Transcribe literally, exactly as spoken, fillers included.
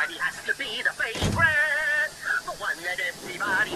Everybody has to be the favorite, the one that everybody